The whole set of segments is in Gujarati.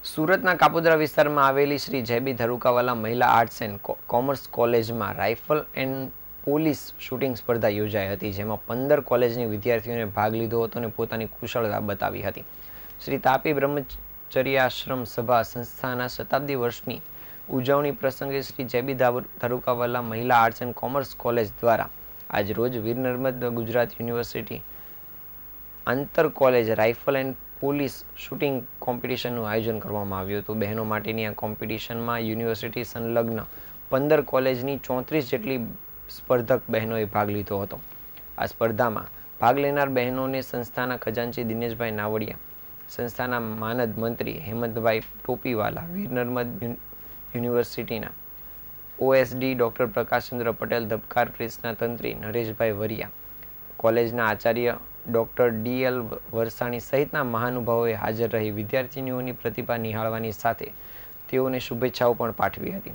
સુરતના કાપોદ્રા વિસ્તારમાં આવેલી શ્રી જયબી ધરુકાવાલા મહિલા આર્ટ્સ એન્ડ કોમર્સ કોલેજમાં રાઇફલ એન્ડ પોલીસ શૂટિંગ સ્પર્ધા યોજાઈ હતી, જેમાં 15 કોલેજની વિદ્યાર્થીઓએ ભાગ લીધો હતો અને પોતાની કુશળતા બતાવી હતી. શ્રી તાપી બ્રહ્મચર્યાશ્રમ સભા સંસ્થાના શતાબ્દી વર્ષની ઉજવણી પ્રસંગે શ્રી જયબી ધરુકાવાલા મહિલા આર્ટ્સ એન્ડ કોમર્સ કોલેજ દ્વારા આજ રોજ વીર નર્મદ ગુજરાત યુનિવર્સિટી આંતર college rifle and police shooting કોમ્પિટિશનનું આયોજન કરવામાં આવ્યું હતું. બહેનો માટેની આ કોમ્પિટિશનમાં યુનિવર્સિટી સંલગ્ન 15 કોલેજની 34 જેટલી સ્પર્ધક બહેનોએ ભાગ લીધો હતો. આ સ્પર્ધામાં ભાગ લેનાર બહેનોને સંસ્થાના ખજાનચી દિનેશભાઈ નાવડિયા, સંસ્થાના માનદ મંત્રી હેમંતભાઈ ટોપીવાલા, વીર નર્મદ યુનિવર્સિટીના ઓએસડી ડૉક્ટર પ્રકાશચંદ્ર પટેલ, ધબકાર પ્રેસના તંત્રી નરેશભાઈ વરિયા, કોલેજના આચાર્ય ડૉક્ટર ડીએલ વરસાણી સહિતના મહાનુભાવોએ હાજર રહી વિદ્યાર્થીનીઓની પ્રતિભા નિહાળવાની સાથે તેઓને શુભેચ્છાઓ પણ પાઠવી હતી.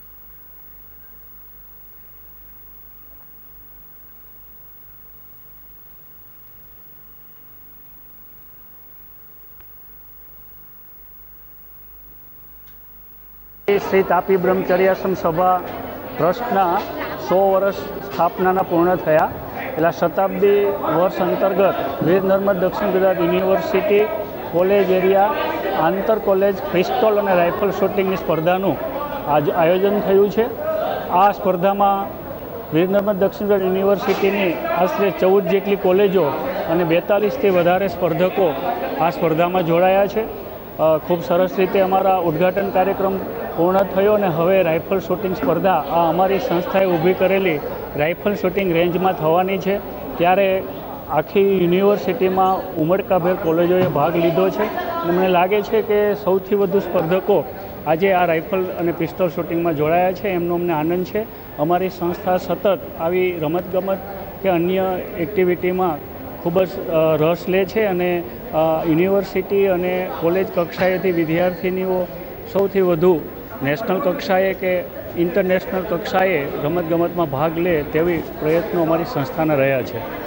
શ્રી તાપી બ્રહ્મચર્યાશ્રમ સભા ટ્રસ્ટના 100 વર્ષ સ્થાપનાના પૂર્ણ થયા. એટલે શતાબ્દી વર્ષ અંતર્ગત વીર નર્મદ દક્ષિણ ગુજરાત યુનિવર્સિટી કોલેજ એરિયા આંતર કોલેજ પિસ્તોલ અને રાઇફલ શૂટિંગની સ્પર્ધાનું આયોજન થયું છે. આ સ્પર્ધામાં વીર નર્મદ દક્ષિણ ગુજરાત યુનિવર્સિટીની આશરે 14 જેટલી કોલેજો અને 42થી વધારે સ્પર્ધકો આ સ્પર્ધામાં જોડાયા છે. ખૂબ સરસ રીતે અમારા ઉદ્ઘાટન કાર્યક્રમ પૂર્ણ થયો અને હવે રાઇફલ શૂટિંગ સ્પર્ધા આ અમારી સંસ્થાએ ઊભી કરેલી રાઇફલ શૂટિંગ રેન્જમાં થવાની છે. ત્યારે આખી યુનિવર્સિટીમાં ઉમળકાભેર કોલેજોએ ભાગ લીધો છે અને મને લાગે છે કે સૌથી વધુ સ્પર્ધકો આજે આ રાઇફલ અને પિસ્તોલ શૂટિંગમાં જોડાયા છે, એમનો અમને આનંદ છે. અમારી સંસ્થા સતત આવી રમતગમત કે અન્ય એક્ટિવિટીમાં ખૂબ જ રસ લે છે અને યુનિવર્સિટી અને કોલેજ કક્ષાએથી વિદ્યાર્થીનીઓ સૌથી વધુ નેશનલ કક્ષાએ કે ઇન્ટરનેશનલ કક્ષાએ રમતગમતમાં ભાગ લે તેવી પ્રયત્નો અમારી સંસ્થાના રહ્યા છે.